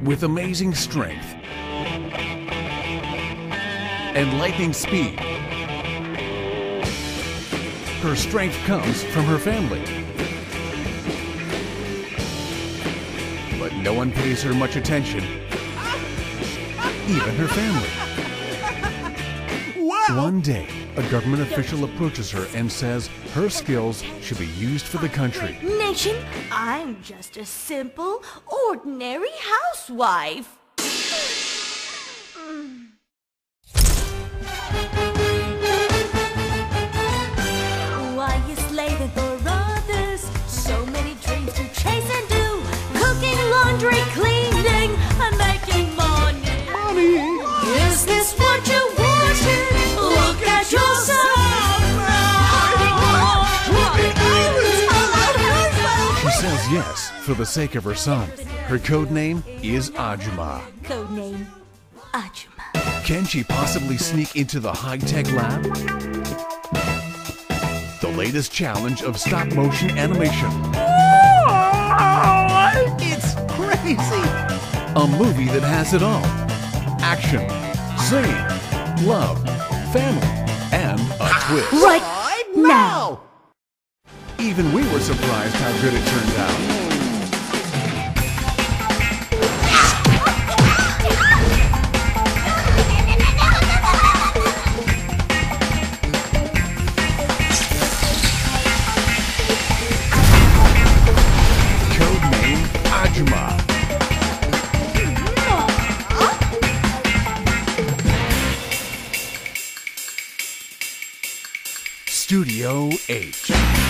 With amazing strength and lightning speed, her strength comes from her family. But no one pays her much attention, even her family. Wow! One day, a government official approaches her and says her skills should be used for the country. Nation, I'm just a simple, ordinary housewife. Why you slaving for others? So many dreams to chase and do. Cooking, laundry, cleaning, and making money. Money! Is this what you wanted? Look at yourself She says yes for the sake of her son. Her code name is Ajuma. Codename Ajuma. Can she possibly sneak into the high-tech lab? The latest challenge of stop-motion animation. It's crazy! A movie that has it all. Action, singing, love, family, and a twist. Right now. Even we were surprised how good it turned out. Codename Ajuma. Studio H.